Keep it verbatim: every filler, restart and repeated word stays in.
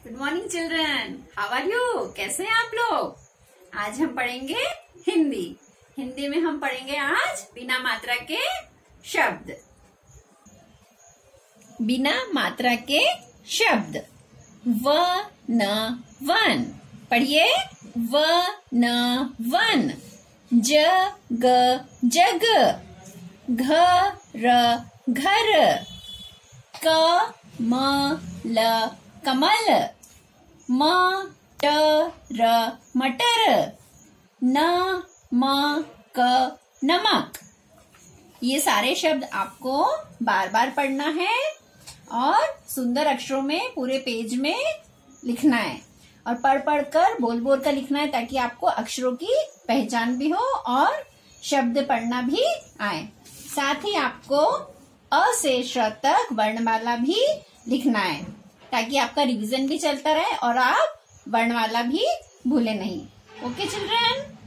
Good morning children, how are you? कैसे हैं आप लोग? आज हम पढ़ेंगे हिंदी। हिंदी में हम पढ़ेंगे आज बिना मात्रा के शब्द। बिना मात्रा के शब्द। व न वन। पढ़िए। व न वन। ज ग जग। घ र घर। क म ल कमल। म ट र मटर। न म क नमक। ये सारे शब्द आपको बार बार पढ़ना है और सुंदर अक्षरों में पूरे पेज में लिखना है और पढ़ पढ़ कर बोल बोल कर लिखना है ताकि आपको अक्षरों की पहचान भी हो और शब्द पढ़ना भी आए। साथ ही आपको अ से श तक वर्णमाला भी लिखना है ताकि आपका रिवीजन भी चलता रहे और आप वर्णमाला भी भूले नहीं। Okay children.